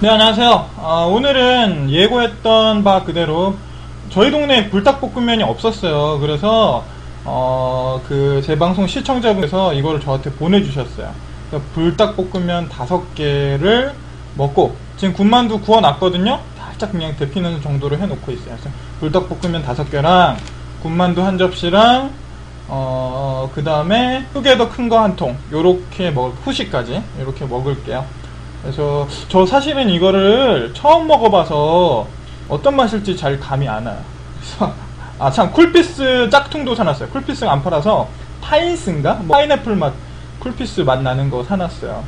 네, 안녕하세요. 오늘은 예고했던 바 그대로 저희 동네에 불닭볶음면이 없었어요. 그래서 제 방송 시청자분께서 이거를 저한테 보내주셨어요. 불닭볶음면 5개를 먹고 지금 군만두 구워놨거든요. 살짝 그냥 데피는 정도로 해놓고 있어요. 그래서 불닭볶음면 5개랑 군만두 한 접시랑 그 다음에 크게 더 큰 거 한 통, 요렇게 후식까지 이렇게 먹을게요. 그래서 저 사실은 이거를 처음 먹어봐서 어떤 맛일지 잘 감이 안 와요. 그래서 참, 쿨피스 짝퉁도 사놨어요. 쿨피스가 안 팔아서 파인스인가? 파인애플 맛, 쿨피스 맛 나는 거 사놨어요.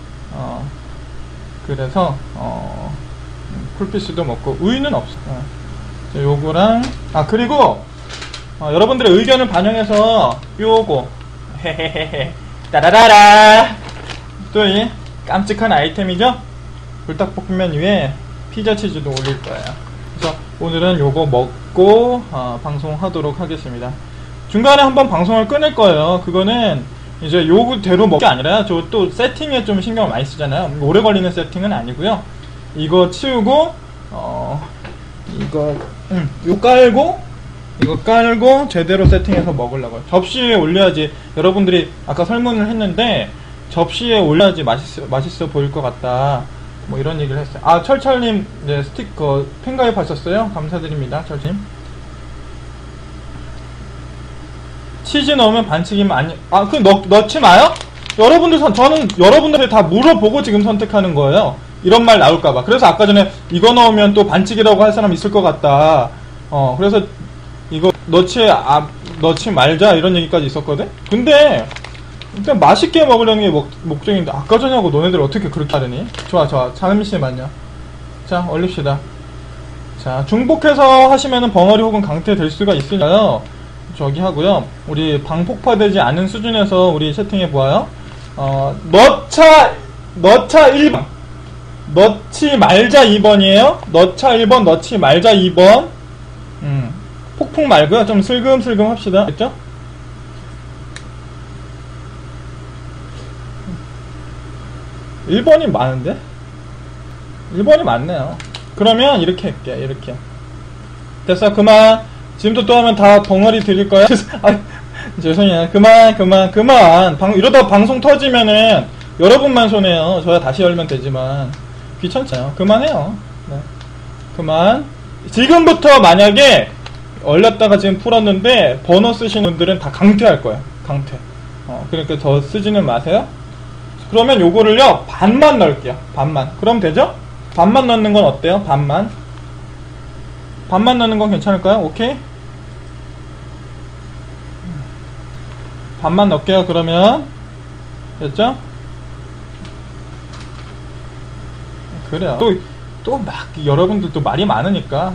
그래서 쿨피스도 먹고 우유는 없어요. 요거랑 그리고 여러분들의 의견을 반영해서 요거 헤헤헤헤 따라라라 또 이 깜찍한 아이템이죠. 불닭볶음면 위에 피자 치즈도 올릴 거예요. 그래서 오늘은 요거 먹고 방송하도록 하겠습니다. 중간에 한번 방송을 끊을 거예요. 그거는 이제 요거대로 먹을 게 아니라 저 또 세팅에 좀 신경을 많이 쓰잖아요. 오래 걸리는 세팅은 아니고요. 이거 치우고 이거 깔고 제대로 세팅해서 먹으려고요. 접시에 올려야지, 여러분들이 아까 설문을 했는데 접시에 올려야지 맛있어 보일 것 같다, 뭐 이런 얘기를 했어요. 철철님, 네, 스티커 팬가입 하셨어요? 감사드립니다, 철철님. 치즈 넣으면 반칙이면 넣지 마요? 저는 여러분들한테 다 물어보고 지금 선택하는 거예요. 이런 말 나올까봐. 그래서 아까 전에 이거 넣으면 또 반칙이라고 할 사람 있을 것 같다. 그래서 이거 넣지 말자 이런 얘기까지 있었거든? 근데 일단 맛있게 먹으려는 게 목적인데 아까 전하고 너네들 어떻게 그렇게 하려니? 좋아. 잠시만요. 자, 올립시다. 자, 중복해서 하시면은 벙어리 혹은 강퇴 될 수가 있으니까요. 저기 하고요. 우리 방폭파되지 않은 수준에서 우리 세팅해 보아요. 넣자 1번. 넣지 말자 2번이에요. 넣자 1번, 넣지 말자 2번. 폭풍 말고요. 좀 슬금슬금 합시다. 됐죠? 일 1번이 많은데? 1번이 많네요. 그러면 이렇게 할게. 이렇게. 됐어. 그만. 지금부터 또 하면 다 벙어리 드릴 거야. 죄송해요. 그만. 이러다 방송 터지면은 여러분만 손해요. 저야 다시 열면 되지만 귀찮잖아요. 그만해요. 네. 그만. 지금부터 만약에 얼렸다가 지금 풀었는데 번호 쓰시는 분들은 다 강퇴할 거예요. 강퇴. 그러니까 더 쓰지는 마세요. 그러면 요거를요, 반만 넣을게요. 반만. 그럼 되죠? 반만 넣는 건 어때요? 반만 넣는 건 괜찮을까요? 오케이? 반만 넣을게요. 그러면 됐죠? 그래요. 또 막 여러분들도 말이 많으니까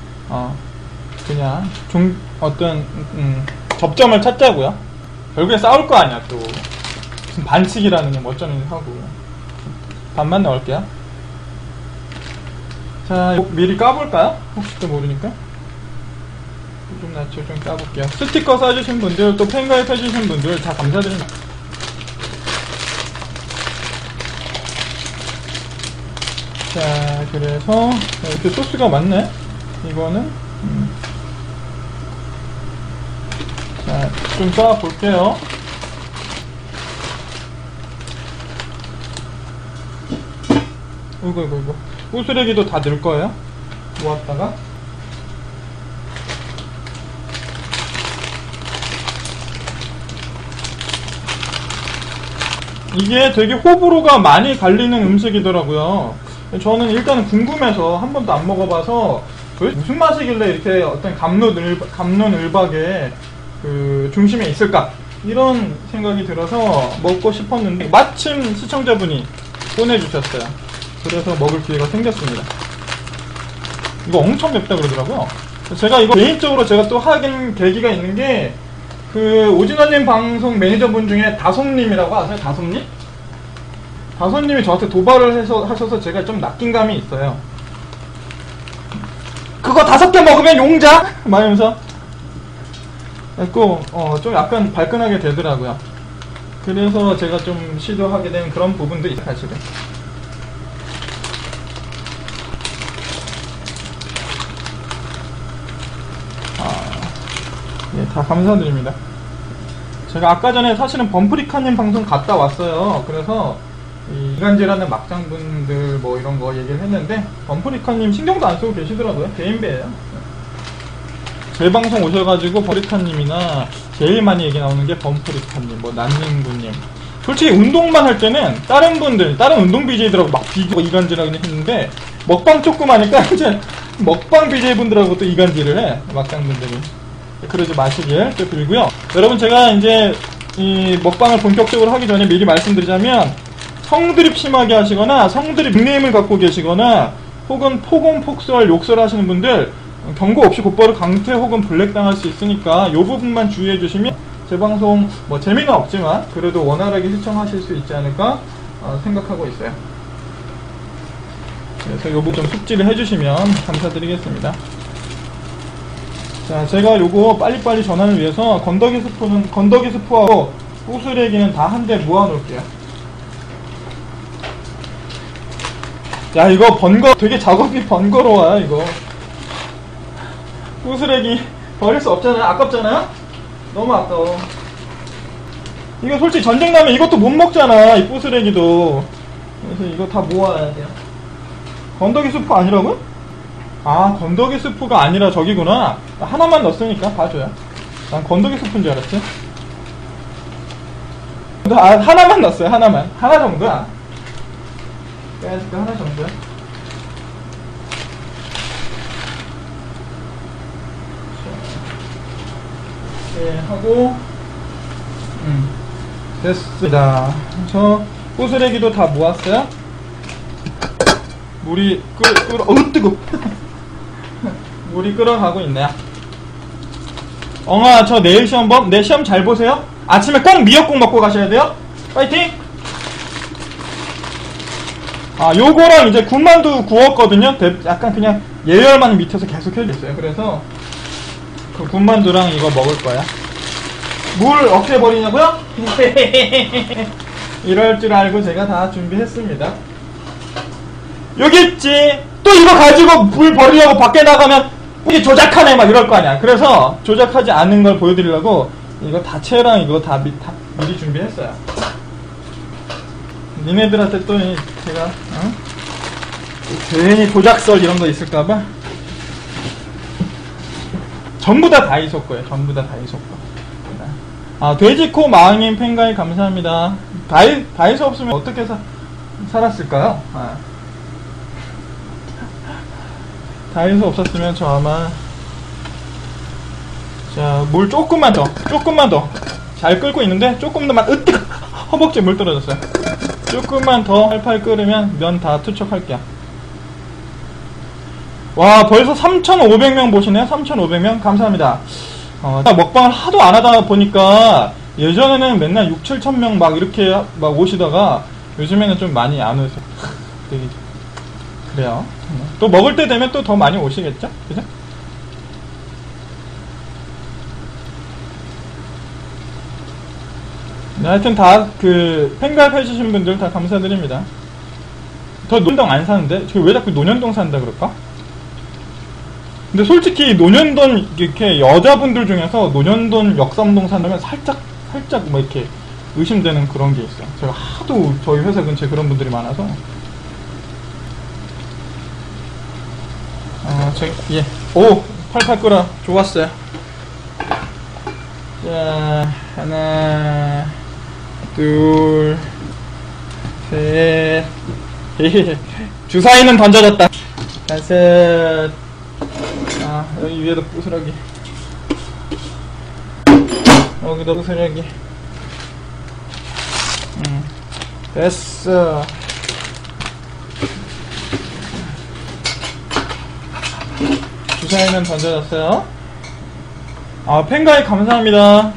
그냥 접점을 찾자고요. 결국에 싸울 거 아니야. 또 무슨 반칙이라느니 뭐 어쩌느니 하고. 반만 넣을게요. 자, 미리 까볼까요? 혹시 또 모르니까 좀 낮춰 좀 까볼게요. 스티커 써주신 분들, 또 팬가입 해주신 분들 다 감사드립니다. 자, 그래서 이렇게 소스가 많네. 이거는 자, 좀 쌓아볼게요. 이거 우쓰레기도 다 넣을 거예요. 모았다가 이게 되게 호불호가 많이 갈리는 음식이더라고요. 저는 일단은 궁금해서 한 번도 안 먹어봐서 무슨 맛이길래 이렇게 어떤 감론을박의 그 중심에 있을까, 이런 생각이 들어서 먹고 싶었는데 마침 시청자분이 보내주셨어요. 그래서 먹을 기회가 생겼습니다. 이거 엄청 맵다 그러더라고요. 제가 이거 개인적으로 제가 또 하긴 계기가 있는 게, 그 오진원님 방송 매니저분 중에 다솜님이라고 아세요? 다솜님이 저한테 도발을 하셔서 제가 좀 낚인 감이 있어요. 그거 5개 먹으면 용자! 말하면서 좀 약간 발끈하게 되더라고요. 그래서 제가 좀 시도하게 된 그런 부분도 있어요, 사실은. 자, 감사드립니다. 제가 아까 전에 사실은 범프리카님 방송 갔다 왔어요. 그래서 이간질하는 막장분들 뭐 이런 거 얘기를 했는데 범프리카님 신경도 안 쓰고 계시더라고요. 개인배예요. 제 방송 오셔가지고 범프리카님이나 제일 많이 얘기 나오는 게 범프리카님, 뭐 난닝구님. 솔직히 운동만 할 때는 다른 분들, 다른 운동 BJ들하고 막 비교 이간질하긴 했는데 먹방 조금 하니까 이제 먹방 BJ분들하고 또 이간질을 해, 막장분들이. 그러지 마시길 또 빌고요. 여러분, 제가 이제 이 먹방을 본격적으로 하기 전에 미리 말씀드리자면, 성드립 심하게 하시거나 성드립 닉네임을 갖고 계시거나 혹은 폭언, 폭설, 욕설 하시는 분들 경고 없이 곧바로 강퇴 혹은 블랙 당할 수 있으니까 이 부분만 주의해 주시면 제 방송 뭐 재미는 없지만 그래도 원활하게 시청하실 수 있지 않을까 생각하고 있어요. 그래서 이 부분 좀 숙지를 해주시면 감사드리겠습니다. 자, 제가 요거 빨리빨리 전환을 위해서 건더기 스프하고 부스레기는 다 한 대 모아 놓을게요. 야, 이거 되게 작업이 번거로워요, 이거. 부스레기 버릴 수 없잖아요. 아깝잖아요? 너무 아까워. 이거 솔직히 전쟁 나면 이것도 못 먹잖아, 이 부스레기도. 그래서 이거 다 모아야 돼요. 건더기 스프 아니라고요? 아, 건더기 스프가 아니라 저기구나. 하나만 넣었으니까 봐줘요. 난 건더기 스프인 줄 알았지. 하나만 넣었어요. 하나만. 하나 정도야. 빼야니까 하나 정도야. 네, 하고 됐습니다. 저 부스레기도 다 모았어요. 물이 뜨거. 물이 끓어가고 있네요. 엉아, 저 내일 시험범? 내 시험 잘 보세요. 아침에 꼭 미역국 먹고 가셔야 돼요. 파이팅! 아, 요거랑 이제 군만두 구웠거든요. 약간 그냥 예열만 밑에서 계속 해줬어요. 그래서 그 군만두랑 이거 먹을 거야. 물 어떻게 버리냐고요? 이럴 줄 알고 제가 다 준비했습니다. 여기 있지. 또 이거 가지고 물 버리려고 밖에 나가면 이게 조작하네 막 이럴 거 아니야. 그래서 조작하지 않은 걸 보여드리려고 이거 다채랑 이거 다 미리 준비했어요. 니네들한테 또 제가 괜히 조작설 이런 거 있을까봐 전부 다 다이소 거예요. 전부 다 다이소 거. 아, 돼지코 마왕님 팬가입 감사합니다. 다이소 없으면 어떻게 살았을까요? 아. 다이소 없었으면 저 아마 자, 물 조금만 더 잘 끓고 있는데 조금만 허벅지에 물 떨어졌어요. 조금만 더 팔팔 끓으면 면 다 투척할게요. 와, 벌써 3,500명 보시네요. 3,500명 감사합니다. 먹방을 하도 안 하다 보니까 예전에는 맨날 6,000~7,000명 막 이렇게 막 오시다가 요즘에는 좀 많이 안 오세요. 그래요. 또 먹을 때 되면 또 더 많이 오시겠죠? 그죠? 네, 하여튼 다 팬가입 해주신 분들 다 감사드립니다. 저 논현동 안 사는데 왜 자꾸 논현동 산다 그럴까? 근데 솔직히 논현동 이렇게 여자분들 중에서 논현동 역삼동 산다면 살짝 뭐 이렇게 의심되는 그런 게 있어요. 제가 하도 저희 회사 근처에 그런 분들이 많아서. 예. 오, 팔팔 끓어. 좋았어요. 자, 하나, 둘, 셋. 주사위는 던져졌다. 다섯. 아, 여기 위에도 부스러기. 여기도 부스러기. 됐어. 주사위는 던져졌어요. 아, 팬가입 감사합니다.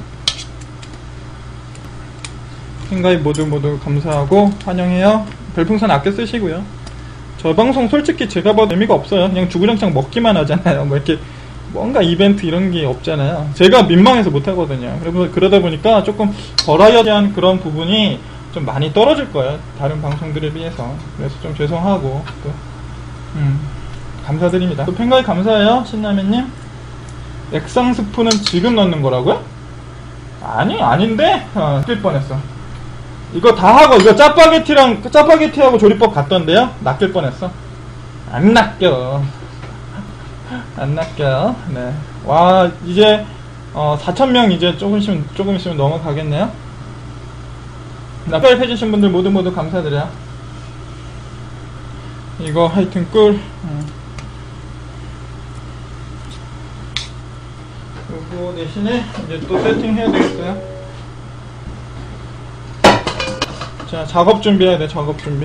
팬가입 모두 감사하고 환영해요. 별풍선 아껴 쓰시고요. 저 방송 솔직히 제가 봐도 의미가 없어요. 그냥 주구장창 먹기만 하잖아요. 뭐 이렇게 뭔가 이벤트 이런 게 없잖아요. 제가 민망해서 못하거든요. 그러다 보니까 조금 버라이어티한 그런 부분이 좀 많이 떨어질 거예요. 다른 방송들에 비해서. 그래서 좀 죄송하고 또 감사드립니다. 또 팬가입 감사해요. 신라면님. 액상 스프는 지금 넣는 거라고요? 아니, 아닌데? 뛸 뻔했어. 이거 다 하고, 이거 짜파게티하고 조리법 같던데요? 낚일 뻔했어. 안 낚여. 안 낚여요. 네. 와, 이제, 4,000명 이제 조금 있으면 넘어가겠네요? 가입해주신 분들 모두 감사드려요. 이거 하여튼 꿀. 요거 대신에 이제 또 세팅해야 되겠어요. 자, 작업 준비해야 돼, 작업 준비.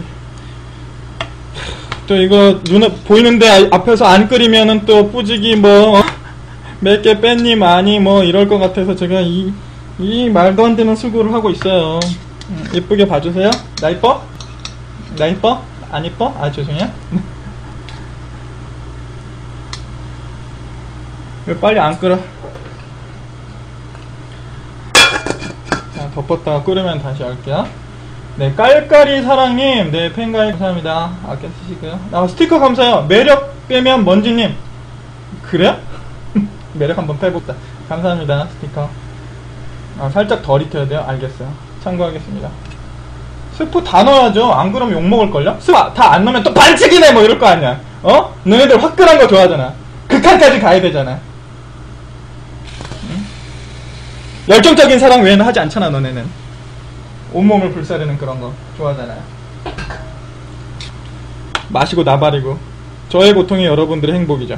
또 이거 눈에 보이는데 앞에서 안 끓이면은 또 뿌지기 몇 개 뺐니 많이 이럴 것 같아서 제가 이 말도 안 되는 수고를 하고 있어요. 예쁘게 봐주세요. 나 이뻐? 나 이뻐? 안 이뻐? 아, 죄송해요. 왜 빨리 안 끓어? 자, 덮었다가 끓으면 다시 할게요. 네, 깔깔이 사랑님, 네, 팬가입 감사합니다. 아껴 쓰시고요. 스티커 감사해요. 매력 빼면 먼지님. 그래요? 매력 한번 빼볼까. 감사합니다. 스티커. 살짝 덜 익혀야 돼요. 알겠어요. 참고하겠습니다. 스프 다 넣어야죠. 안 그러면 욕먹을걸요? 스프 다 안 넣으면 또 반칙이네! 이럴 거 아니야. 너네들 화끈한 거 좋아하잖아. 극한까지 가야 되잖아. 응? 열정적인 사랑 외에는 하지 않잖아, 너네는. 온몸을 불사르는 그런 거 좋아하잖아요. 마시고 나발이고. 저의 고통이 여러분들의 행복이죠.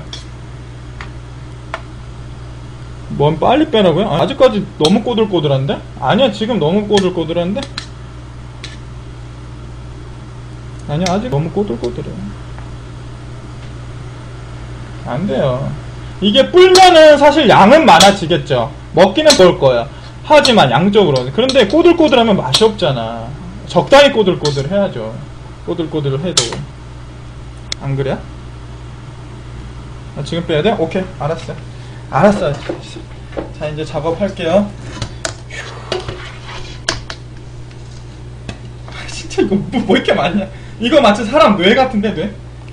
뭔 빨리 빼라고요? 아직까지 너무 꼬들꼬들한데? 아니야, 지금 너무 꼬들꼬들한데? 아니야, 아직 너무 꼬들꼬들해. 안 돼요. 이게 불면은 사실 양은 많아지겠죠. 먹기는 먹을 거야. 하지만 양적으로. 그런데 꼬들꼬들하면 맛이 없잖아. 적당히 꼬들꼬들 해야죠. 꼬들꼬들 해도. 안 그래? 지금 빼야 돼? 오케이, 알았어. 알았어. 자, 이제 작업할게요. 진짜 이거 뭐 이렇게 많냐? 이거 마치 사람 뇌 같은데, 뇌?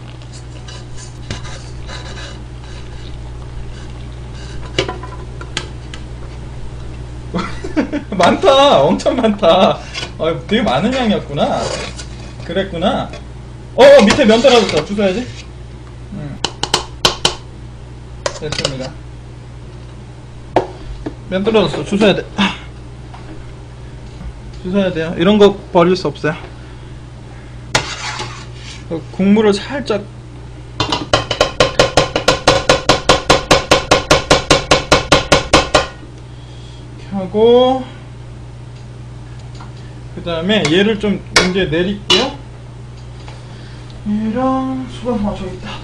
많다. 엄청 많다. 되게 많은 양이었구나. 그랬구나. 밑에 면 떨어졌어. 주워야지. 됐습니다. 면 떨어졌어. 주워야 돼. 주워야 돼요. 이런 거 버릴 수 없어요. 국물을 살짝 하고, 그 다음에 얘를 좀 이제 내릴게요. 얘랑 수박, 저기 있다.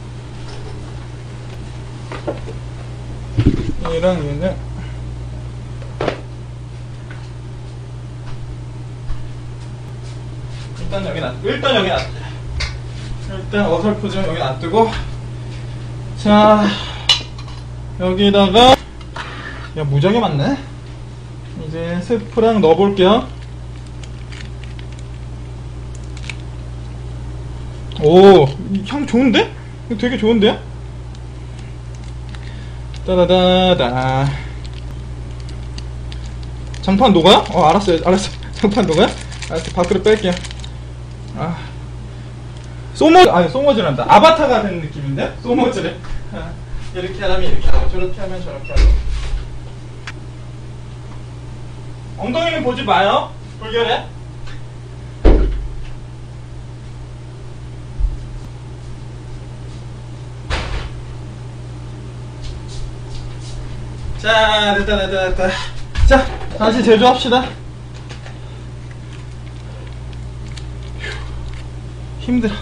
얘랑 얘는 일단 여기 놔두고, 일단 어설프지만 여기 놔두고, 자, 여기다가, 야, 무지하게 많네. 이제 스프랑 넣어볼게요. 오, 향 좋은데? 이거 되게 좋은데요? 따다다다. 장판 녹아요? 알았어요. 장판 녹아요? 알았어. 밖으로 뺄게요. 소머즈란다. 아바타가 된 느낌인데? 소머즈래. 이렇게 하면 이렇게 하고, 저렇게 하면 저렇게 하고. 엉덩이는 보지 마요. 불결해. 자, 됐다. 자, 다시 제조합시다. 힘들어.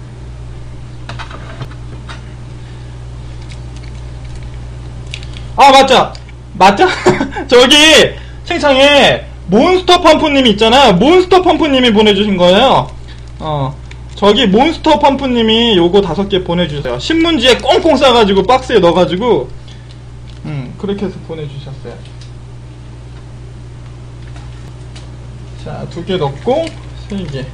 맞죠? 저기 책상에 몬스터 펌프님이 있잖아요. 몬스터 펌프님이 보내주신 거예요. 저기 몬스터 펌프님이 요거 5개 보내주세요. 신문지에 꽁꽁 싸가지고 박스에 넣어가지고 그렇게 해서 보내주셨어요. 자, 2개 넣고 3개.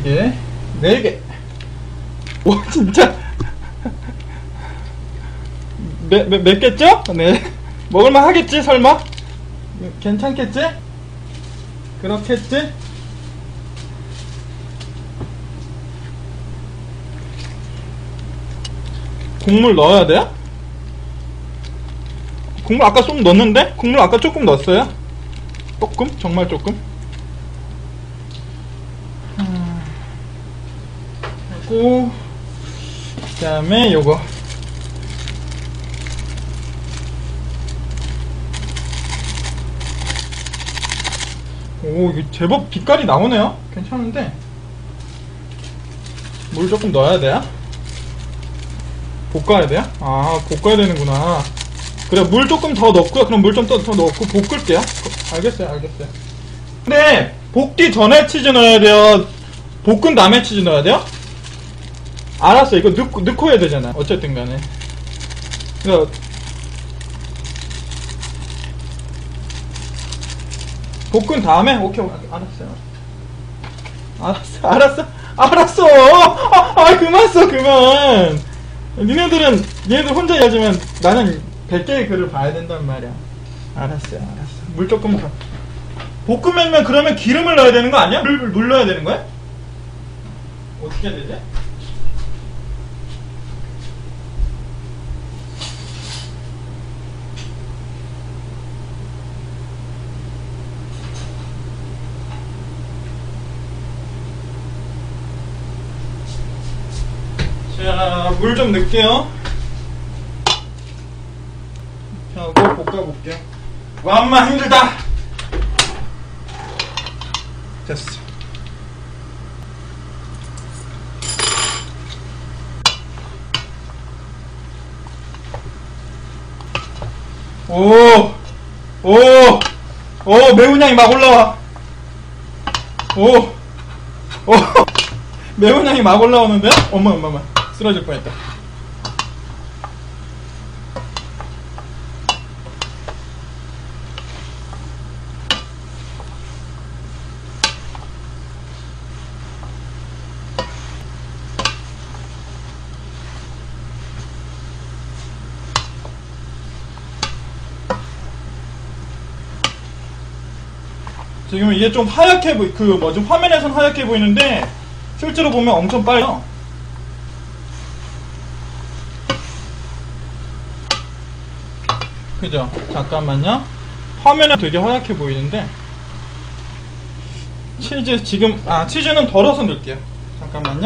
3개, 4개. 오, 진짜. 몇 개죠? 네. 먹을만 하겠지, 설마? 괜찮겠지? 그렇겠지? 국물 넣어야 돼요? 국물 아까 좀 넣었는데? 국물 아까 조금 넣었어요? 조금? 정말 조금? 그리고 그 다음에 요거 오, 이거 제법 빛깔이 나오네요? 괜찮은데 물 조금 넣어야 돼요? 볶아야 돼요? 아, 볶아야 되는구나. 그래, 물 조금 더 넣고요. 그럼 물 좀 더 넣고 볶을게요. 알겠어요, 알겠어요. 근데 볶기 전에 치즈 넣어야 돼요? 볶은 다음에 치즈 넣어야 돼요? 알았어. 이거 넣고 해야 되잖아. 어쨌든 간에. 그러니까 볶은 다음에? 오케이, 알았어. 그만 써, 그만. 니네들 혼자 해야지만 나는 100개의 글을 봐야 된단 말이야. 알았어. 물 조금 더. 볶으면 그러면 기름을 넣어야 되는 거 아니야? 물 넣어야 되는 거야? 어떻게 해야 되지? 자, 물 좀 넣을게요. 하고 볶아볼게요. 완마 힘들다. 됐어. 매운 향이 막 올라와. 매운 향이 막 올라오는데? 엄마, 쓰러질 뻔했다. 지금 이게 좀 하얗게 화면에선 하얗게 보이는데 실제로 보면 엄청 빨려. 그죠? 잠깐만요. 화면에 되게 하얗게 보이는데 치즈는 덜어서 넣을게요. 잠깐만요.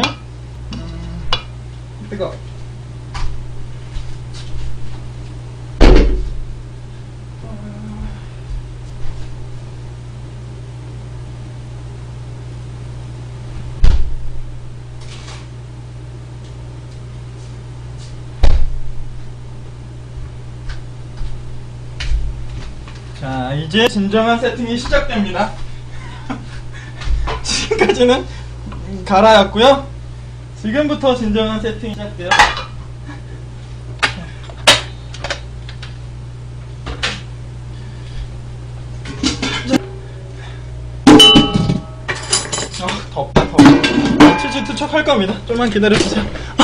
뜨거. 자, 이제 진정한 세팅이 시작됩니다. 지금까지는 가라였고요. 지금부터 진정한 세팅이 시작돼요. 덥다. 치즈 투척할 겁니다. 좀만 기다려주세요.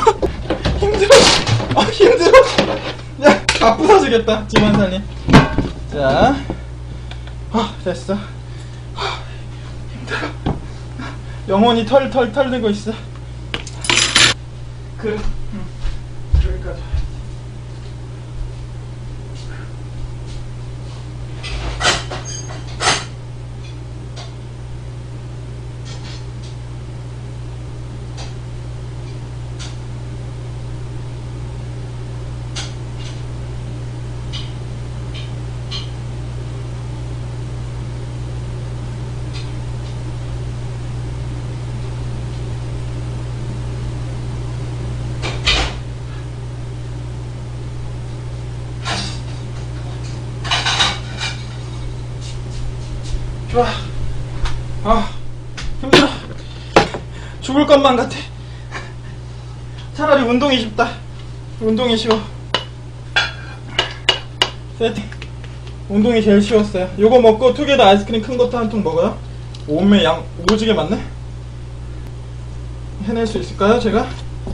힘들어. 야, 다 부서지겠다. 지만사님. 자, 됐어. 힘들어. 영혼이 털들고 있어. 그래. 여기까지. 좋아. 힘들어. 죽을 것만 같아. 차라리 운동이 쉽다. 운동이 쉬워. 세팅. 운동이 제일 쉬웠어요. 요거 먹고 투게더 아이스크림 큰 것도 한 통 먹어요. 오메 양 오지게 많네. 해낼 수 있을까요, 제가?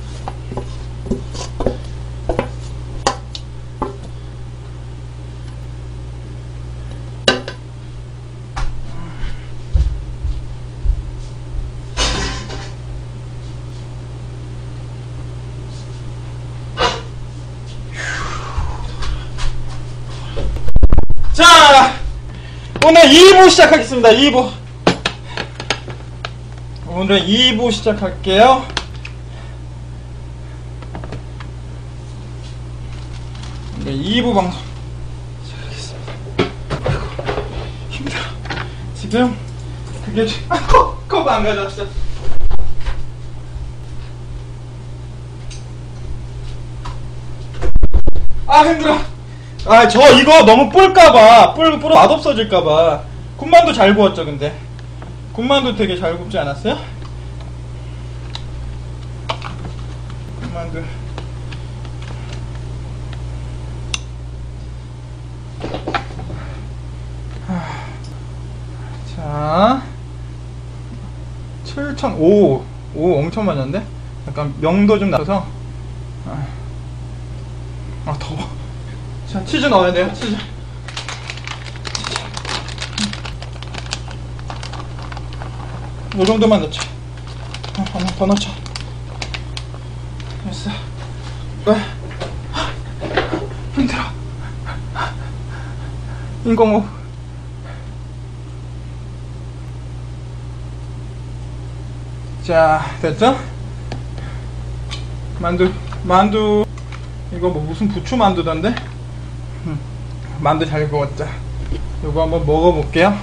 자, 오늘 2부 시작하겠습니다. 2부. 오늘 2부 시작할게요. 오늘 2부 방송 시작하겠습니다. 아이고, 힘들어. 지금 그게 컵 안 가져왔어. 아, 힘들어. 아, 저 이거 너무 뿔까봐, 불어 맛없어질까봐. 군만두 잘 구웠죠, 근데. 군만두 되게 잘 굽지 않았어요? 군만두. 자, 7,000, 오, 엄청 많았는데? 약간 명도 좀 나서. 더워. 자, 치즈 넣어야 돼요, 치즈. 요 정도만 넣자. 하나 더 넣자. 됐어. 힘들어. 인공호흡. 자, 됐죠? 만두. 이거 뭐 무슨 부추 만두던데? 만두 잘 구웠자. 요거 한번 먹어볼게요.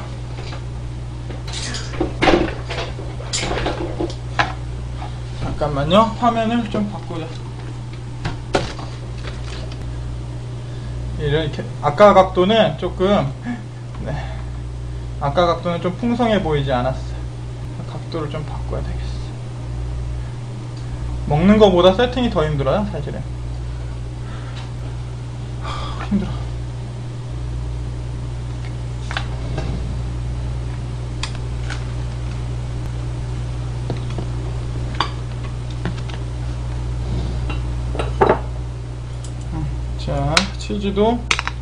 잠깐만요. 화면을 좀 바꾸자. 이렇게 아까 각도는 조금 아까 각도는 좀 풍성해 보이지 않았어요. 각도를 좀 바꿔야 되겠어. 먹는 거보다 세팅이 더 힘들어요, 사실은. 힘들어. 자, 치즈도.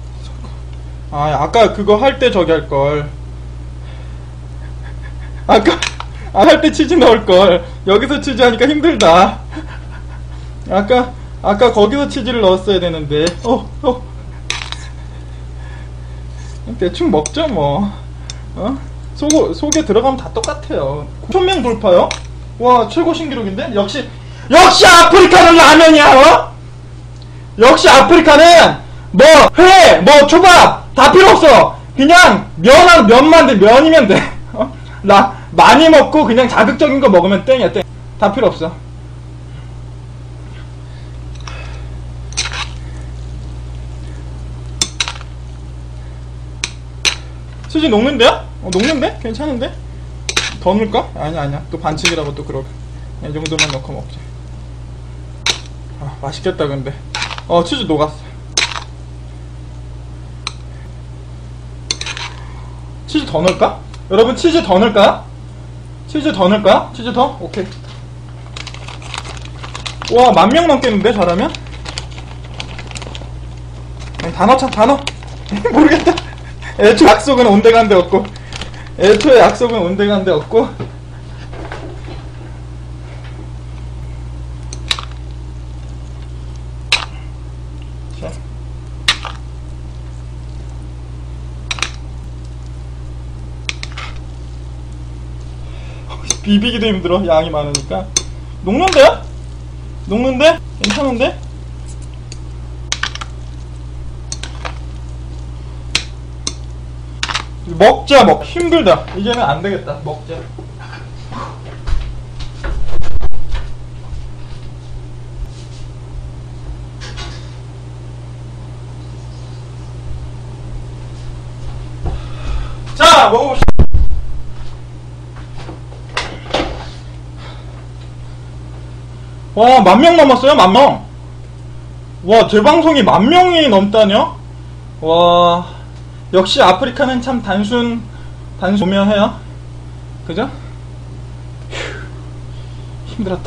아까 그거 할 때 저기 할걸. 할 때 치즈 넣을걸. 여기서 치즈 하니까 힘들다. 아까 거기서 치즈를 넣었어야 되는데. 대충 먹죠, 뭐. 속에 들어가면 다 똑같아요. 9,000명 돌파요? 와, 최고 신기록인데? 역시 아프리카는 라면이야, 역시 아프리카는 뭐 회, 뭐 초밥 다 필요 없어. 그냥 면만 돼. 면이면 돼. 많이 먹고 그냥 자극적인 거 먹으면 땡이야, 땡. 다 필요 없어. 치즈 녹는데요? 녹는데? 괜찮은데? 더 넣을까? 아니야. 또 반칙이라고 또 그러고. 이 정도만 넣고 먹자. 맛있겠다, 근데. 치즈 녹았어. 치즈 더 넣을까? 여러분, 치즈 더 넣을까요? 치즈 더? 오케이. 와, 10,000명 넘겠는데, 잘하면? 다 넣자. 모르겠다. 애초에 약속은 온데간데 없고. 자. 비비기도 힘들어, 양이 많으니까. 녹는데? 괜찮은데? 먹자. 힘들다. 이제는 안 되겠다. 먹자. 자, 먹어봅시다. 와, 10,000명 넘었어요, 10,000명. 와, 제 방송이 10,000명이 넘다뇨? 와, 역시 아프리카는 참 단순 오며해요. 그죠? 힘들었다.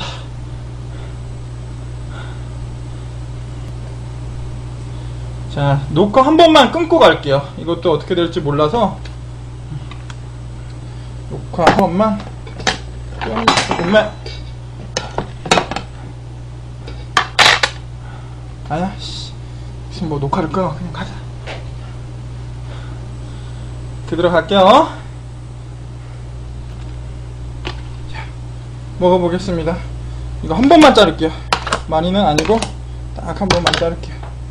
자, 녹화 한 번만 끊고 갈게요. 이것도 어떻게 될지 몰라서 녹화 한 번만 조금만. 아니야, 씨. 무슨 뭐 녹화를 끊어. 그냥 가자. 그대로 갈게요. 자, 먹어보겠습니다. 이거 한 번만 자를게요. 많이는 아니고 딱 한 번만 자를게요.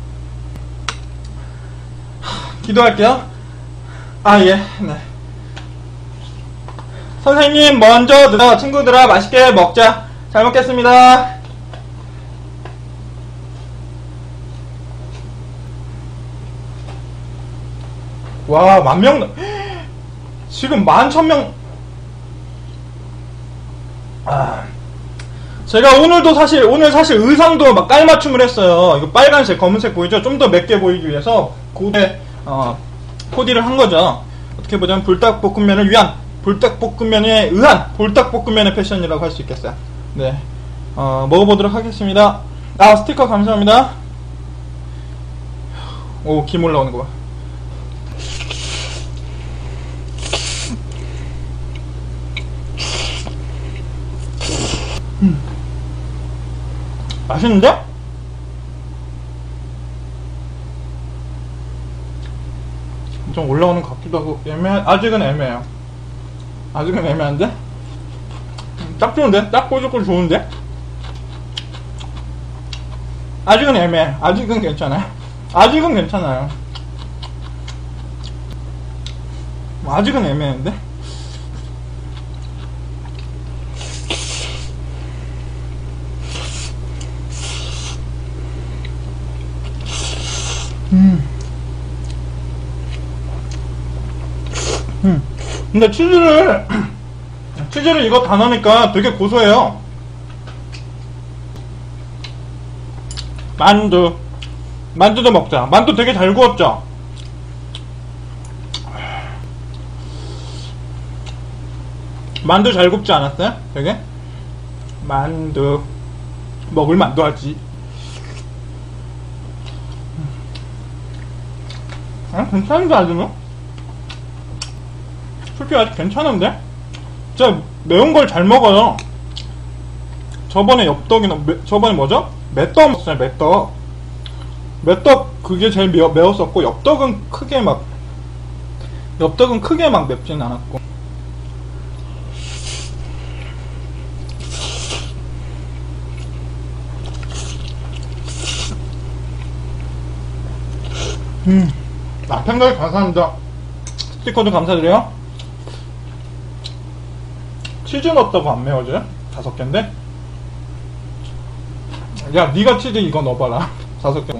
기도할게요. 아, 예. 네. 선생님 먼저 친구들아 맛있게 먹자. 잘 먹겠습니다. 와, 10,000명 지금 11,000명. 제가 오늘 사실 의상도 막 깔맞춤을 했어요. 이거 빨간색 검은색 보이죠? 좀 더 맵게 보이기 위해서 고대 코디를 한 거죠. 어떻게 보자면 불닭볶음면을 위한, 불닭볶음면에 의한 불닭볶음면의 패션이라고 할 수 있겠어요. 네. 먹어보도록 하겠습니다. 아, 스티커 감사합니다. 오, 김 올라오는 거 봐. 맛있는데? 좀 올라오는 것 같기도 하고 아직은 애매해요. 아직은 애매한데? 딱 좋은데? 딱 꼬집고 좋은데? 아직은 애매해. 아직은 괜찮아요. 아직은 괜찮아요. 아직은 애매한데? 근데 치즈를 이거 다 넣으니까 되게 고소해요. 만두도 먹자. 만두 되게 잘 구웠죠? 만두 잘 굽지 않았어요? 되게? 만두 먹을 만두 하지. 괜찮은데 아직은? 솔직히 아직 괜찮은데? 진짜 매운 걸 잘 먹어요. 저번에 엽떡이나 저번에 뭐죠? 매떡 먹었어요. 매떡 그게 제일 매웠었고, 엽떡은 크게 막 맵진 않았고. 팬들 감사합니다. 스티커도 감사드려요. 치즈 넣었다고 안 매워져요? 5개인데? 야, 니가 치즈 이거 넣어봐라. 5개.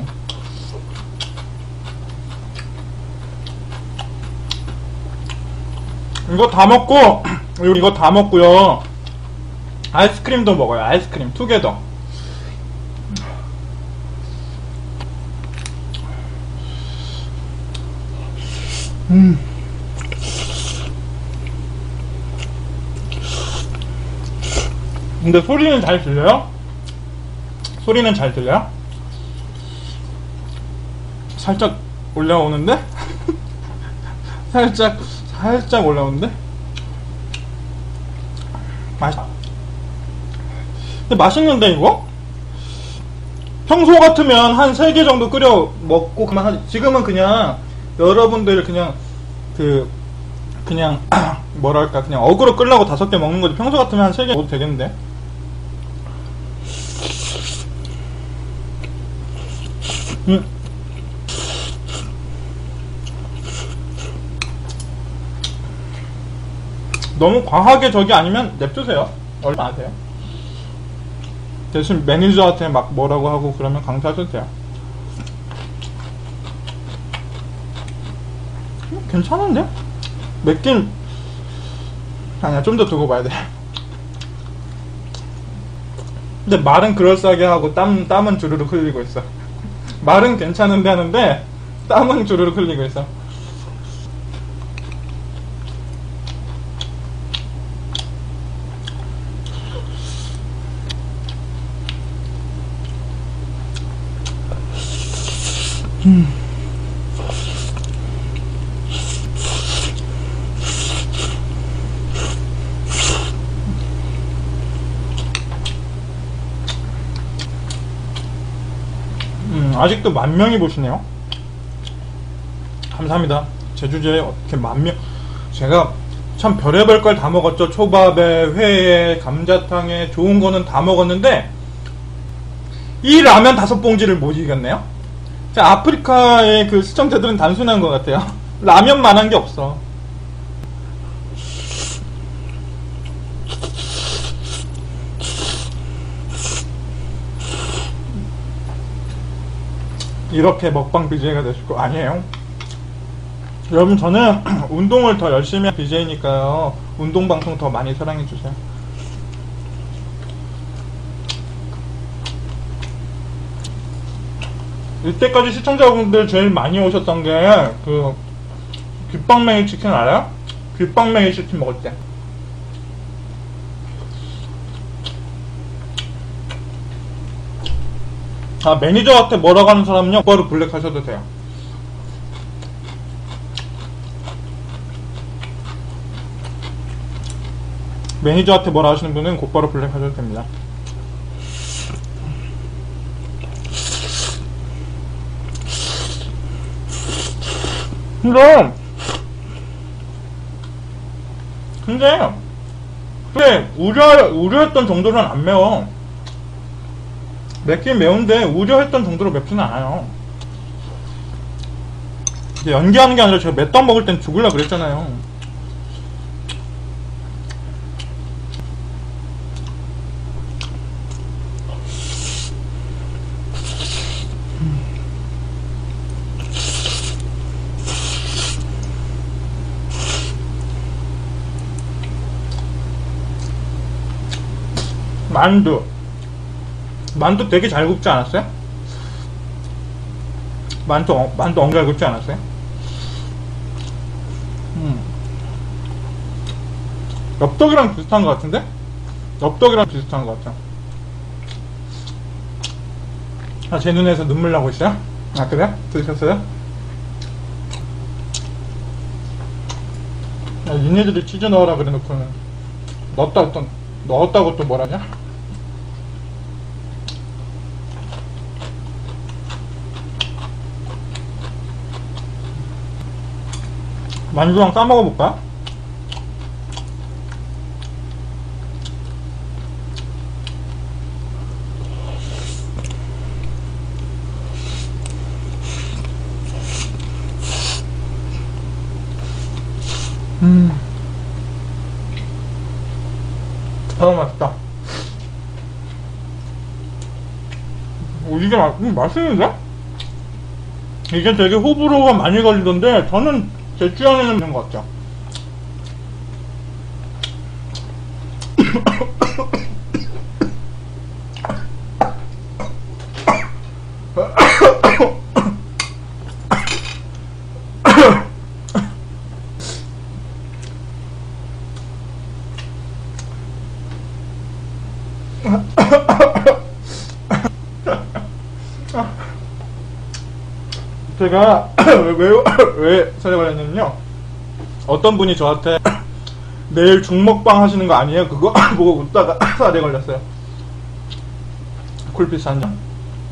이거 다 먹고, 이거 다 먹고요. 아이스크림도 먹어요. 아이스크림 2개 더. 근데 소리는 잘 들려요? 소리는 잘 들려요? 살짝 올라오는데? 살짝 올라오는데? 근데 맛있는데 이거? 평소 같으면 한 3개 정도 끓여 먹고 그만. 지금은 그냥 여러분들 그냥 뭐랄까, 그냥 어그로 끌라고 5개 먹는 거지. 평소 같으면 한 3개 먹어도 되겠는데? 너무 과하게 저기 아니면 냅두세요. 얼마 안 돼요. 대신 매니저한테 막 뭐라고 하고 그러면 강퇴하셔도 돼요. 괜찮은데? 맵긴 아니야. 좀 더 두고 봐야 돼. 근데 말은 그럴싸하게 하고 땀은 주르륵 흘리고 있어. 말은 괜찮은데 하는데 땀은 주르륵 흘리고 있어. 아직도 10,000명이 보시네요. 감사합니다. 제주제에 어떻게 10,000명. 제가 참 별의별 걸 다 먹었죠. 초밥에, 회에, 감자탕에, 좋은 거는 다 먹었는데 이 라면 5봉지를 못 이겼네요. 아프리카의 그 시청자들은 단순한 것 같아요. 라면만한 게 없어. 이렇게 먹방 BJ가 되실 거 아니에요. 여러분, 저는 운동을 더 열심히 한 BJ니까요. 운동방송 더 많이 사랑해주세요. 이때까지 시청자분들 제일 많이 오셨던 게 그 귓방맹이 치킨 알아요? 귓방맹이 치킨 먹을 때. 매니저한테 뭐라고 하는 사람은요, 곧바로 블랙 하셔도 돼요. 매니저한테 뭐라 하시는 분은 곧바로 블랙 하셔도 됩니다. 근데 우려했던 정도는 안 매워. 맵긴 매운데 우려했던 정도로 맵지는 않아요. 근데 연기하는 게 아니라 제가 맵떡 먹을 땐 죽을라 그랬잖아요. 만두 되게 잘 굽지 않았어요? 만두 엄청 잘 굽지 않았어요? 엽떡이랑 비슷한 것 같은데? 엽떡이랑 비슷한 것 같아요. 제 눈에서 눈물 나고 있어요? 그래요? 드셨어요? 니네들이 치즈 넣으라 그래 놓고는 넣었다고 또 뭐라냐? 만두랑 싸먹어볼까? 맛있다. 이게 맛있는데? 이게 되게 호불호가 많이 걸리던데 저는 제 취향에는 있는 것 같죠. 제가 왜 촬영을 했냐면요, 어떤 분이 저한테 내일 중먹방 하시는 거 아니에요? 그거 보고 웃다가 살에 걸렸어요. 쿨피스 한 잔.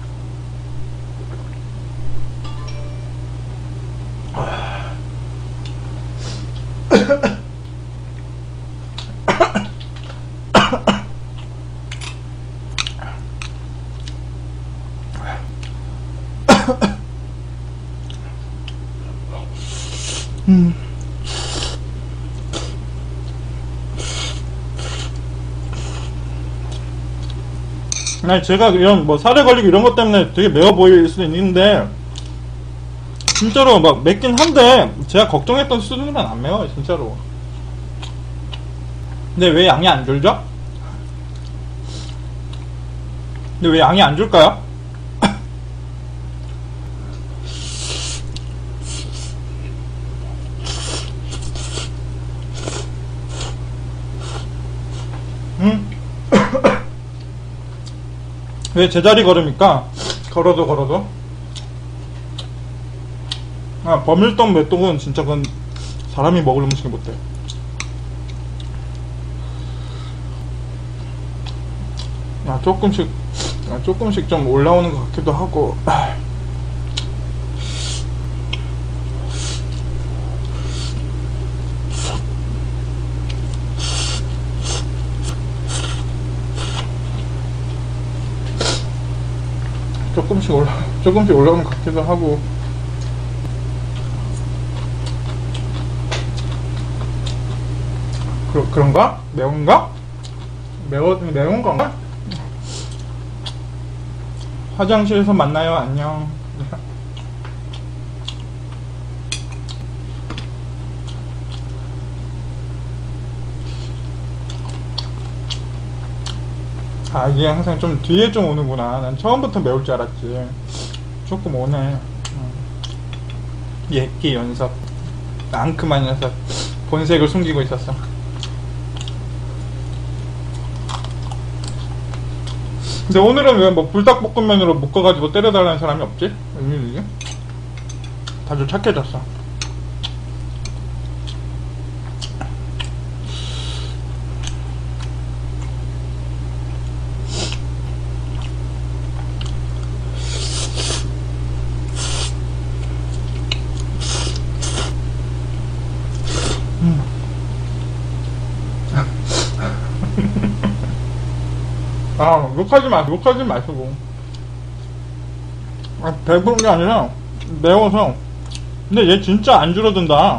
아니, 제가 이런 살에 걸리고 이런 것 때문에 되게 매워 보일 수도 있는데 진짜로 막 맵긴 한데 제가 걱정했던 수준은 안 매워요, 진짜로. 근데 왜 양이 안 줄죠? 근데 왜 양이 안 줄까요? 왜 제자리 걸으니까 걸어도 아, 버밀떡 메떡은 진짜 그건 사람이 먹을 음식이 못돼. 조금씩 좀 올라오는 것 같기도 하고. 조금씩 올라오는 것 같기도 하고. 그런가? 매운가? 매운 건가? 화장실에서 만나요. 안녕. 아, 이게 항상 좀 뒤에 좀 오는구나. 난 처음부터 매울 줄 알았지. 조금 오네. 예끼 연석. 앙큼한 녀석. 본색을 숨기고 있었어. 근데 오늘은 왜 뭐 불닭볶음면으로 묶어가지고 때려달라는 사람이 없지? 웬일이지? 다들 착해졌어. 아, 욕하지 마시고. 아, 배부른 게 아니라, 매워서. 근데 얘 진짜 안 줄어든다.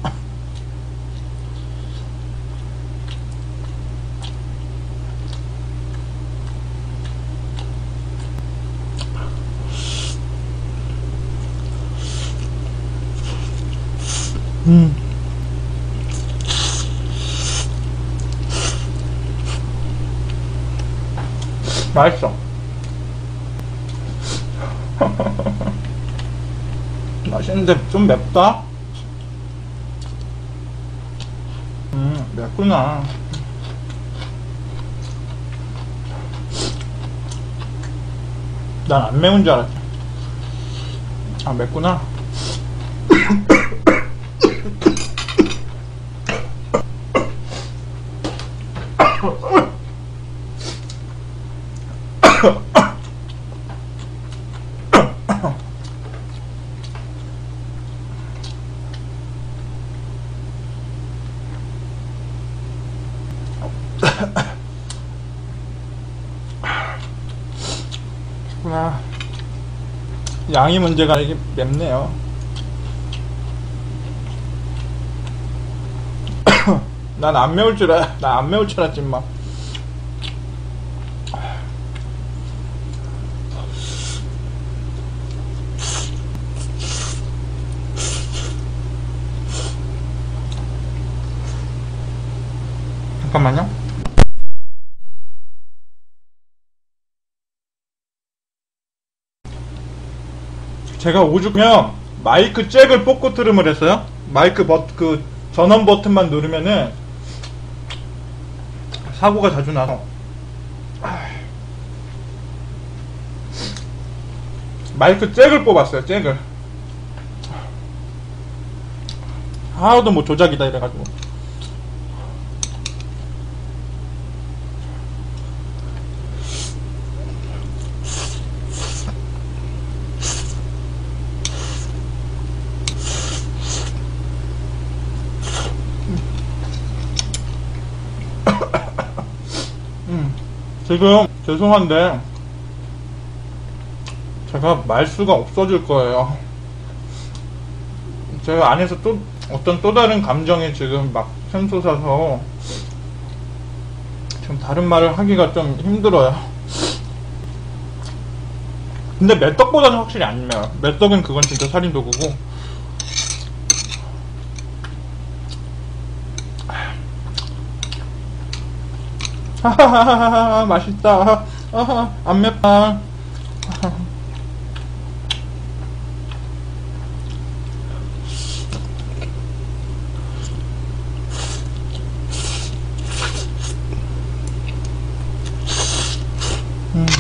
맛있어. 맛있는데 좀 맵다? 맵구나. 난 안 매운 줄 알았지. 아, 맵구나. 양이 문제가 이게 맵네요. 난 안 매울 줄 알았지, 막. 잠깐만요. 제가 오죽하면 마이크 잭을 뽑고 트름을 했어요. 그 전원 버튼만 누르면은 사고가 자주 나서. 마이크 잭을 뽑았어요. 잭을. 하나도 뭐 조작이다 이래가지고. 지금 죄송한데 제가 말수가 없어질 거예요. 제가 안에서 어떤 또 다른 감정이 지금 막 샘솟아서 지금 다른 말을 하기가 좀 힘들어요. 근데 메떡보다는 확실히 안 매워요. 메떡은 그건 진짜 살인도구고. 하하하하 맛있다. 아하 안 맵다.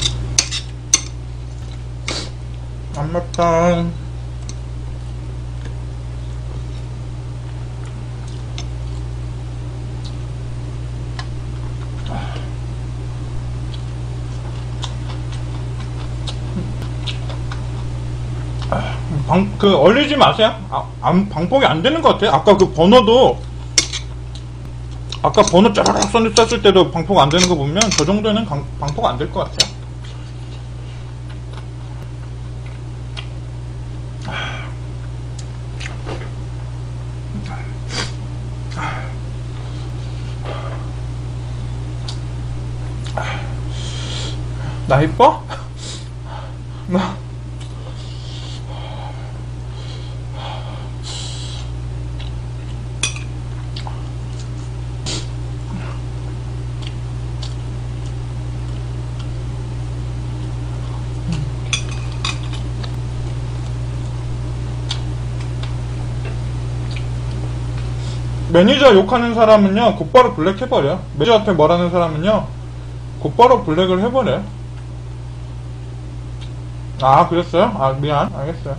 안 맵다. 얼리지 마세요. 방폭이 안 되는 것 같아요. 아까 그 번호도, 아까 번호 짜라락 썼을 때도 방폭 안 되는 거 보면 저 정도는 방폭 안 될 것 같아요. 나 이뻐? 매니저 욕하는 사람은요 곧바로 블랙 해버려. 매니저한테 뭐라는 사람은요 곧바로 블랙을 해버려. 아 그랬어요? 아 미안. 알겠어요.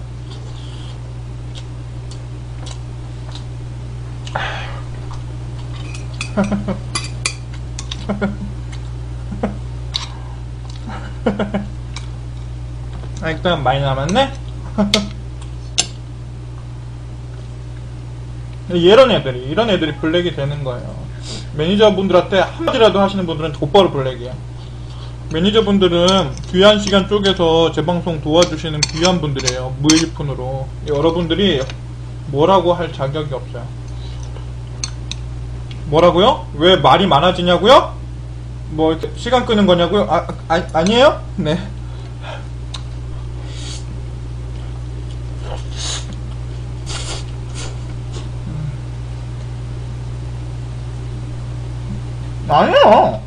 아, 일단 많이 남았네? 이런 애들이 블랙이 되는 거예요. 매니저분들한테 한마디라도 하시는 분들은 곧바로 블랙이에요. 매니저분들은 귀한 시간 쪼개서 제 방송 도와주시는 귀한 분들이에요. 무일푼으로. 여러분들이 뭐라고 할 자격이 없어요. 뭐라고요? 왜 말이 많아지냐고요? 뭐 이렇게 시간 끄는 거냐고요? 아니에요? 네. 아니요.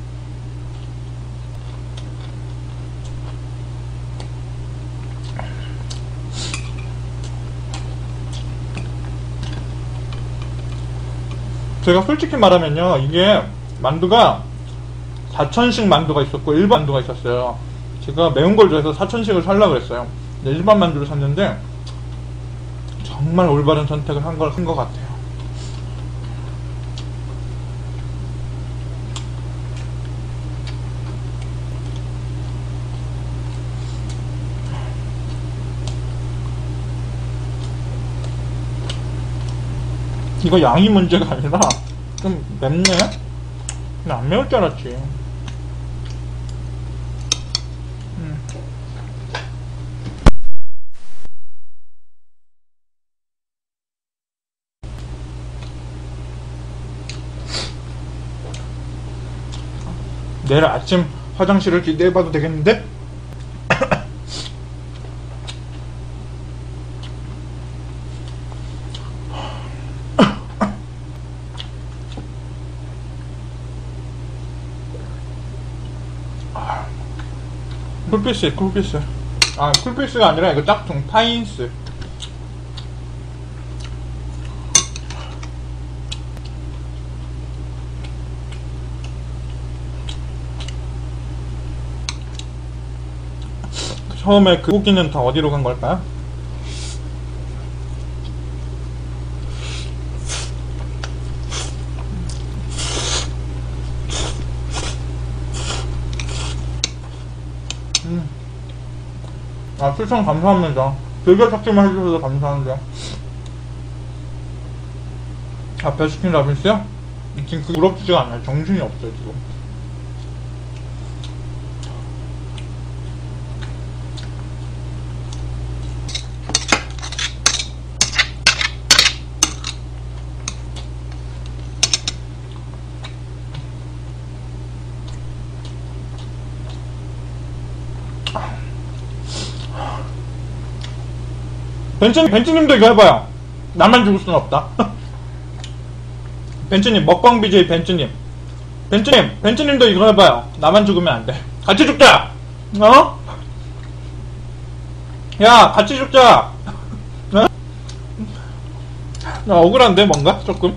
제가 솔직히 말하면요, 이게 만두가 4천식 만두가 있었고 일반 만두가 있었어요. 제가 매운 걸 좋아해서 4천식을 살려고 그랬어요. 일반 만두를 샀는데 정말 올바른 선택을 한 것 같아요. 이거 양이 문제가 아니라 좀 맵네? 나 안 매울 줄 알았지. 내일 아침 화장실을 기대해봐도 되겠는데? 쿨피스. 아, 쿨피스가 아니라 이거 짝퉁, 파인스. 처음에 그 고기는 다 어디로 간 걸까요? 아, 추천 감사합니다. 즐겨찾기만 해주셔서 감사한데. 아, 베스킨 라빈스요? 지금 그 부럽지가 않아요. 정신이 없어요, 지금. 벤츠님도 이거 해봐요. 나만 죽을 수는 없다. 벤츠님, 먹방 BJ 벤츠님도 이거 해봐요. 나만 죽으면 안 돼. 같이 죽자! 어? 야, 같이 죽자! 어? 나 억울한데, 뭔가? 조금?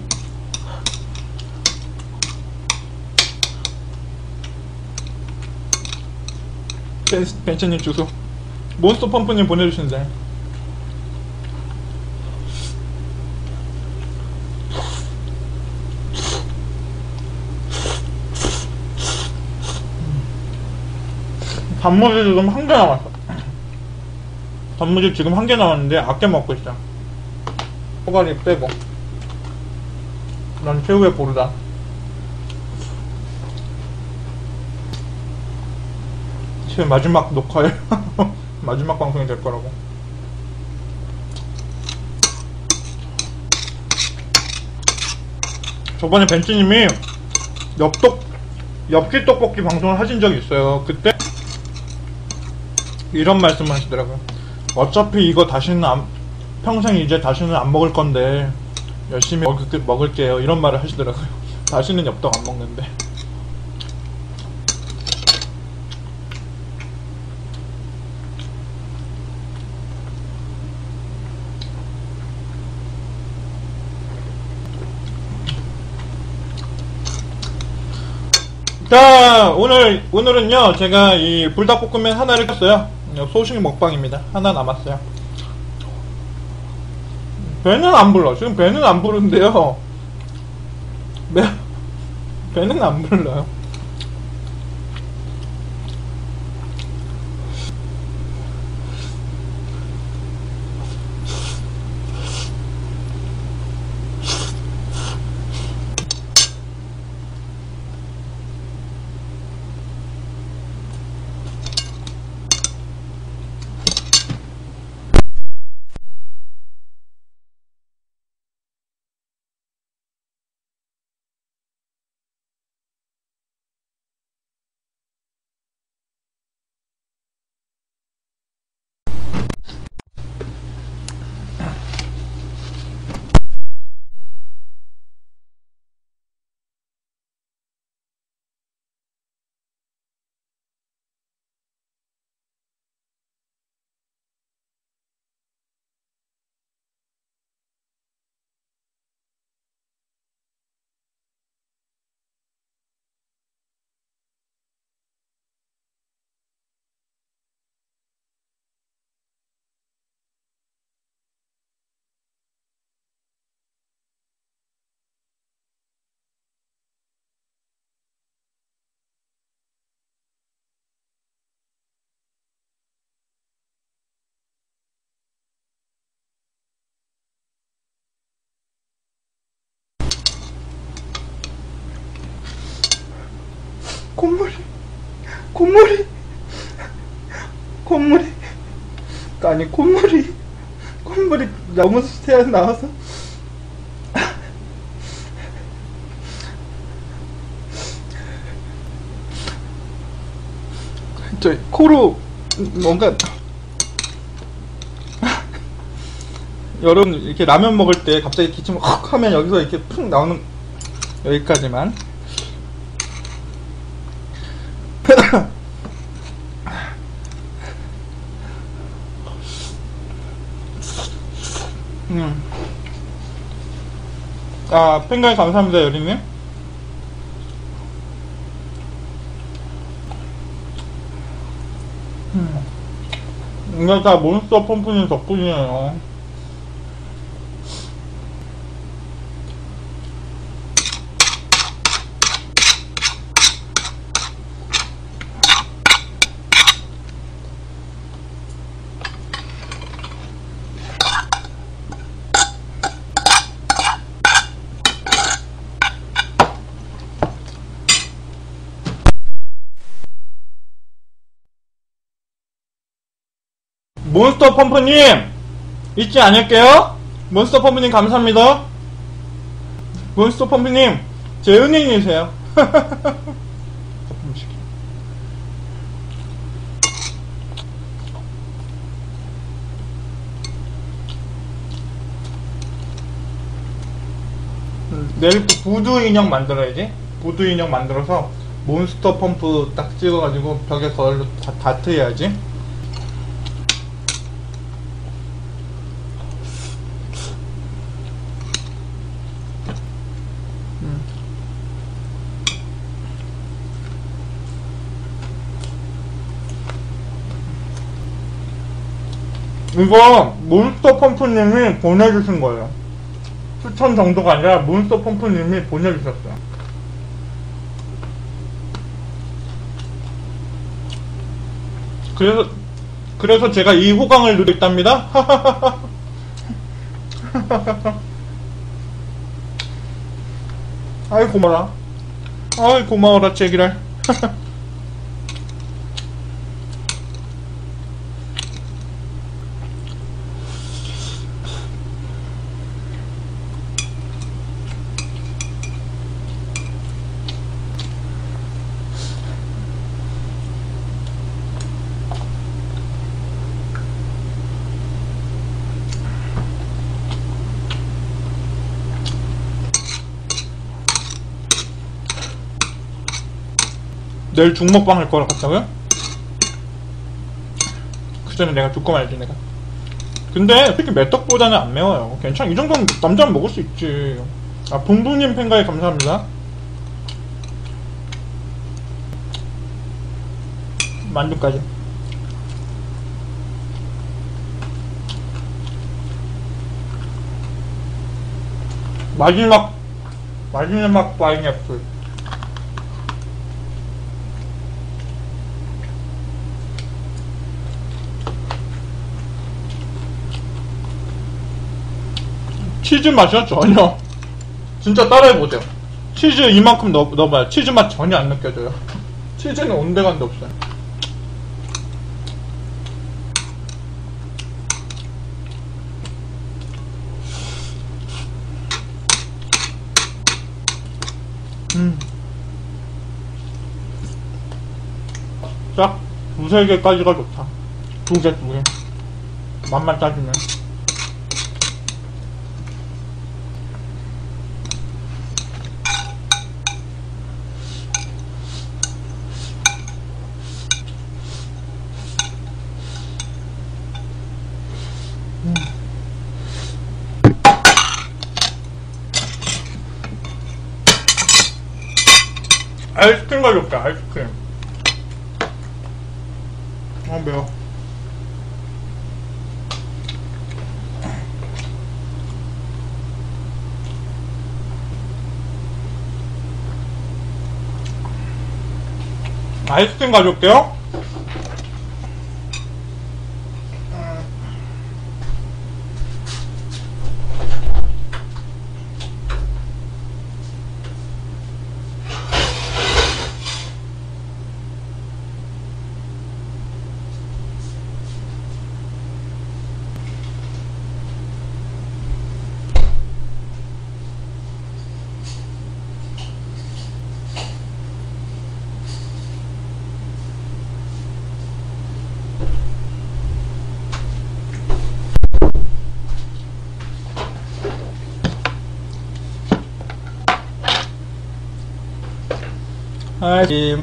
벤츠님 주소. 몬스터 펌프님 보내주신대. 단무지 지금 한 개 남았어. 단무지 지금 1개 남았는데 아껴 먹고 있어. 소갈이 빼고. 난 최후의 보루다. 지금 마지막 녹화에 마지막 방송이 될 거라고. 저번에 벤츠님이 엽기 떡볶이 방송을 하신 적이 있어요. 그때 이런 말씀을 하시더라고요. 어차피 이거 평생 이제 다시는 안 먹을 건데 열심히 먹을게요. 이런 말을 하시더라고요. 다시는 엽떡 안 먹는데. 자, 오늘은요, 제가 이 불닭볶음면 하나를 켰어요. 소식 먹방입니다. 하나 남았어요. 배는 안 불러. 지금 배는 안 부르는데요. 배는 안 불러요. 콧물이 아니 콧물이 너무 새어 나와서 저 코로 뭔가 여러분 이렇게 라면 먹을 때 갑자기 기침 헉 하면 여기서 이렇게 푹 나오는 여기까지만. 아, 팬가이 감사합니다, 여리님. 이게 다 몬스터 펌프님 덕분이에요. 몬스터 펌프님 잊지 않을게요. 몬스터 펌프님 감사합니다. 몬스터 펌프님 제 은인이세요. 내일부터 부두 인형 만들어야지. 부두 인형 만들어서 몬스터 펌프 딱 찍어가지고 벽에 거울로 다트해야지. 이거 몬스터 펌프님이 보내주신 거예요. 추천 정도가 아니라 몬스터 펌프님이 보내주셨어요. 그래서 그래서 제가 이 호강을 누리고 있답니다. 아이 고마워라. 아이 고마워라 제기랄. 내일 죽먹방 할 거라 같다고요? 그 전에 내가 죽고 말지 내가. 근데 특히 메떡보다는 안 매워요. 괜찮아. 이 정도는 남자는 먹을 수 있지. 아 붕붕님 팬가에 감사합니다. 만두까지. 마지막 파인애플. 치즈 맛이요? 전혀. 진짜 따라해보세요. 치즈 이만큼 넣어봐요. 치즈 맛 전혀 안 느껴져요. 치즈는 온데간데 없어요. 딱 두세 개까지가 좋다. 두 개. 맛만 따지면. 아이스크림 가져올게. 아이스크림. 매워. 아이스크림 가져올게요. 아이스크림.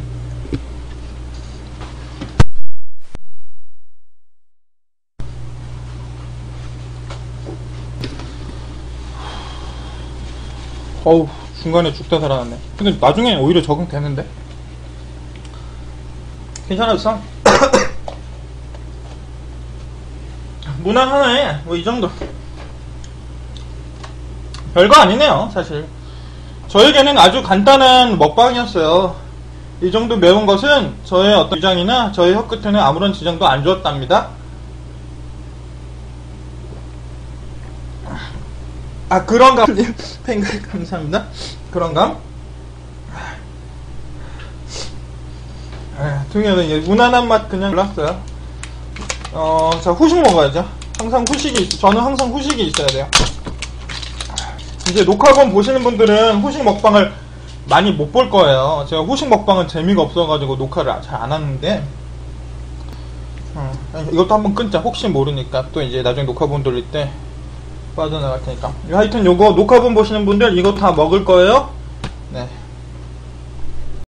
어우, 중간에 죽다 살아났네. 근데 나중에 오히려 적응되는데? 괜찮았어? 무난하네. 뭐 이 정도. 별거 아니네요, 사실. 저에게는 아주 간단한 먹방이었어요. 이 정도 매운 것은 저의 어떤 위장이나 저의 혀끝에는 아무런 지장도 안 주었답니다. 아, 그런가? 팬가이 감사합니다. 그런가? 등에는 무난한 맛 그냥 골랐어요. 자, 후식 먹어야죠. 항상 후식이 저는 항상 후식이 있어야 돼요. 이제 녹화본 보시는 분들은 후식 먹방을 많이 못 볼 거예요. 제가 후식 먹방은 재미가 없어가지고 녹화를 잘 안 하는데, 이것도 한번 끊자. 혹시 모르니까 또 이제 나중에 녹화본 돌릴 때 빠져나갈 테니까. 하여튼 요거 녹화본 보시는 분들 이거 다 먹을 거예요. 네.